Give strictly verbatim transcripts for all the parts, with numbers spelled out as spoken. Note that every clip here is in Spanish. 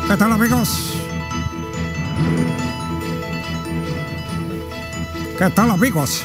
¿Qué tal, amigos? ¿Qué tal, amigos?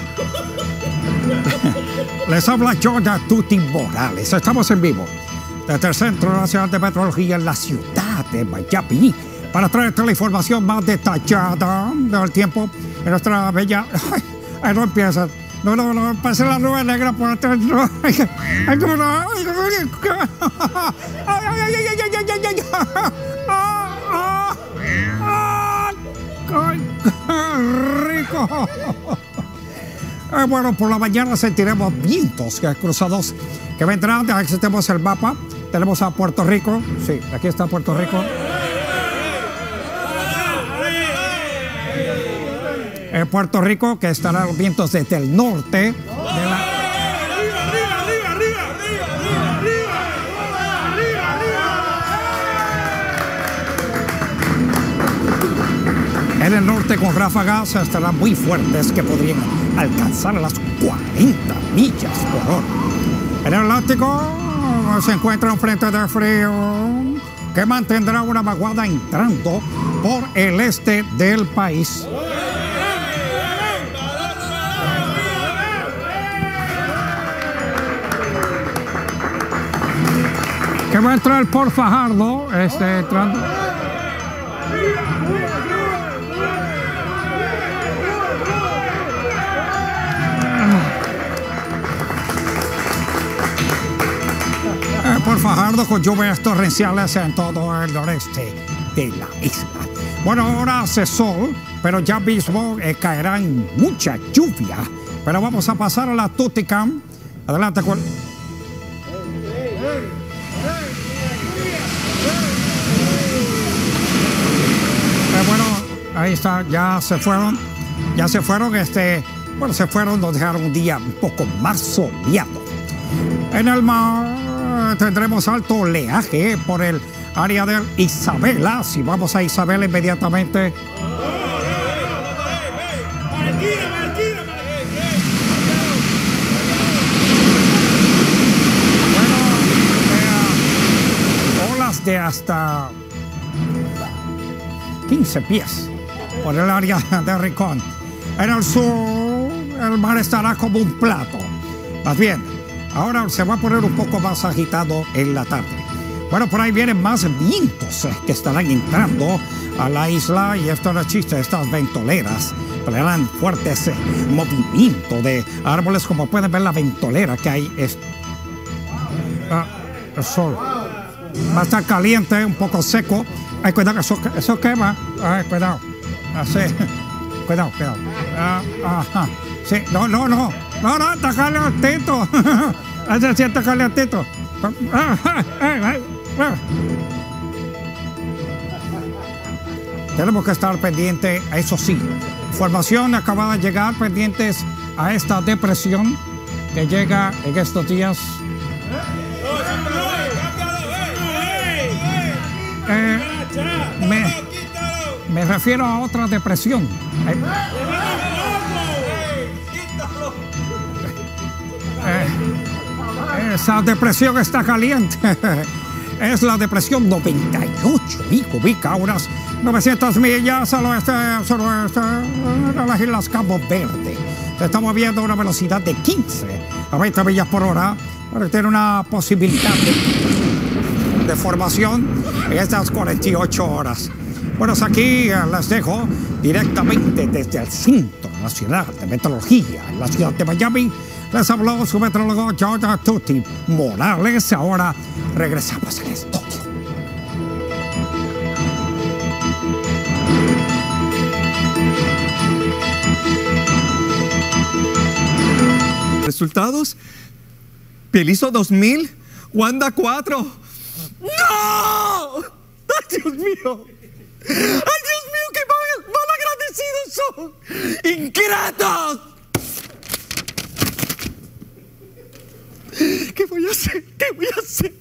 Les habla Georgia Tuti Morales. Estamos en vivo desde el Centro Nacional de Meteorología en la ciudad de Miami para traerte la información más detallada del tiempo en nuestra bella... Ay, ay, no empiezan. No, no, no, pase la nube negra por atrás. No. Ay, ay, no, no. Ay, ay, ay, ay, ay, ay, ay, ay, ay. Ah, ah, ah. Ay, qué rico. Eh, bueno, por la mañana sentiremos vientos cruzados que vendrán. Aquí tenemos el mapa. Tenemos a Puerto Rico. Sí, aquí está Puerto Rico. En Puerto Rico, que estarán los vientos desde el norte. De la... En el norte con ráfagas estarán muy fuertes que podrían alcanzar las cuarenta millas por hora. En el Atlántico se encuentra un frente de frío que mantendrá una vaguada entrando por el este del país. Que va a entrar por Fajardo, este, entrando. Por Fajardo con lluvias torrenciales en todo el noreste de la isla. Bueno, ahora hace sol, pero ya mismo eh, caerá mucha lluvia. Pero vamos a pasar a la Tuticam. Adelante con... Eh, bueno, ahí está, ya se fueron. Ya se fueron, este... Bueno, se fueron, nos dejaron un día un poco más soleado. En el mar tendremos alto oleaje por el área de Isabela. Si vamos a Isabela inmediatamente. Bueno, eh, olas de hasta quince pies por el área de Rincón. En el sur, el mar estará como un plato. Más bien, ahora se va a poner un poco más agitado en la tarde. Bueno, por ahí vienen más vientos eh, que estarán entrando a la isla. Y esto no es chiste, estas ventoleras traerán fuertes eh, movimientos de árboles. Como pueden ver, la ventolera que hay es... Ah, el sol. Va a estar caliente, un poco seco. Ay, cuidado, eso, eso quema. Ay, cuidado. Así. Cuidado, cuidado. Ah, ajá. Sí, no, no, no. No, no, está calentito. Se siente calentito. Tenemos que estar pendientes, eso sí. Información acaba de llegar, pendientes a esta depresión que llega en estos días. Eh, me, me refiero a otra depresión. Eh, Eh, esa depresión está caliente. Es la depresión noventa y ocho y ubica unas novecientas millas al oeste, suroeste de las Islas Cabo Verde. Se está moviendo a una velocidad de quince a veinte millas por hora. Pero tiene una posibilidad de, de formación en estas cuarenta y ocho horas. Bueno, aquí eh, les dejo directamente desde el Centro Nacional de Meteorología en la ciudad de Miami. Les habló su meteorólogo Georgia Tuti Morales. Ahora regresamos al estudio. Resultados: Pelizo dos mil, Wanda cuatro. ¡No! ¡Ay, Dios mío! ¡Ay, Dios mío! ¡Qué mal, mal agradecidos son! ¡Ingratos! ¿Qué voy a hacer? ¿Qué voy a hacer?